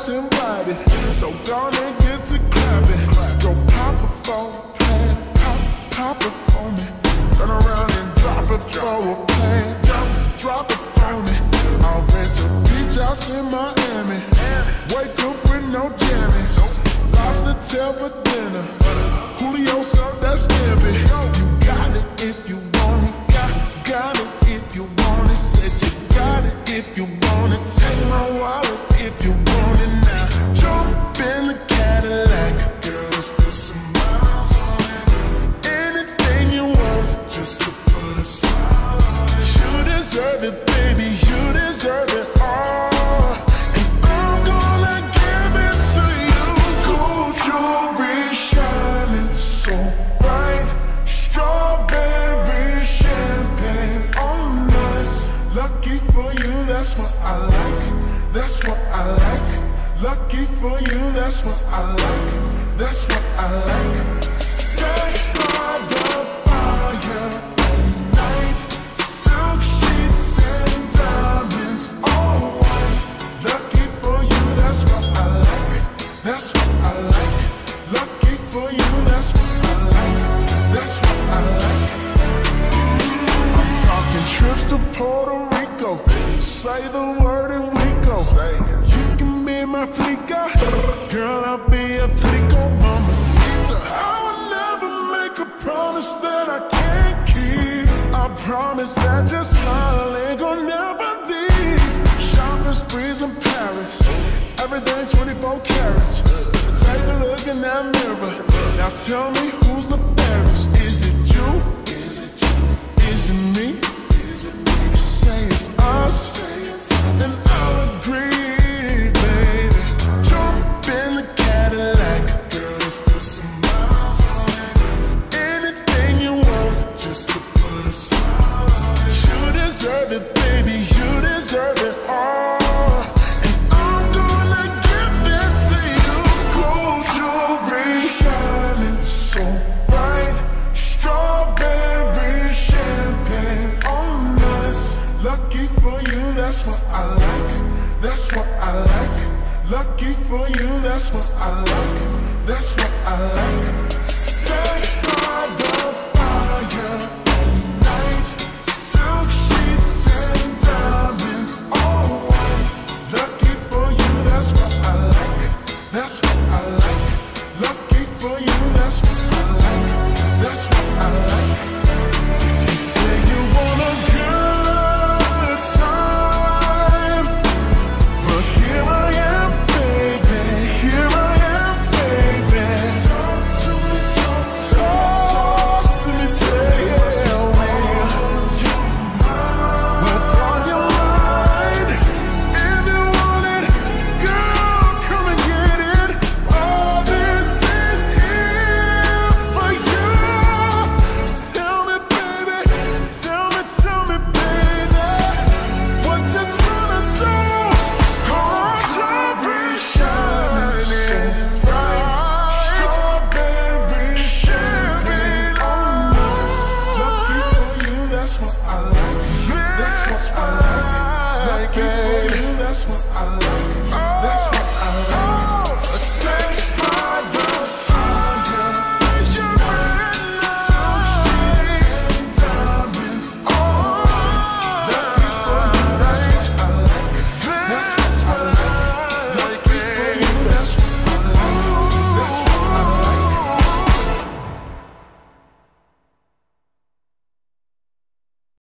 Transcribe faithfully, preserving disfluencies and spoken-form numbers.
house invited, so gonna get to clapping. Go pop a phone, plan, pop, pop it for me. Turn around and drop it for a plan. Drop, drop it for me. I'll rent a beach house in Miami. Wake up with no jammies. Lobster tail for dinner. Julio served that scampi. You got it if you want it. Got, got it if you want it. Said you got it if you want it. Take my wallet if you want it now. Jump in the Cadillac. Girl, let's put some miles on it. Anything you want, just to put a smile on it. You deserve it, baby. You deserve it all. And I'm gonna give it to you. Gold jewelry shining so bright. Strawberry champagne on us. Lucky for you, that's what I like. That's what I like. Lucky for you, that's what I like. That's what I like. Touched by the fire at night. Silk sheets and diamonds, all white. Lucky for you, that's what I like. That's what I like. Lucky for you, that's what I like. That's what I like. I'm talking trips to Puerto Rico. Say the word and we go. You can be my flica. Girl, I'll be a flico, mamacita. I would never make a promise that I can't keep. I promise that your smile ain't gonna never leave. Shopping sprees in Paris. Everything twenty-four carats. Take a look in that mirror. Now tell me who's the fairest. Is it you? Is it you? Is it me? Is it me? Say it's us. Then I'll agree, baby. Jump in the Cadillac. Girl, let's put some miles on it. Anything you want, just to put a smile on it. You deserve it, baby. You deserve it all. And I'm gonna give it to you. Gold jewelry shining so bright. Strawberry champagne on us. Lucky for you, that's what I like. That's what I like. Lucky for you, that's what I like.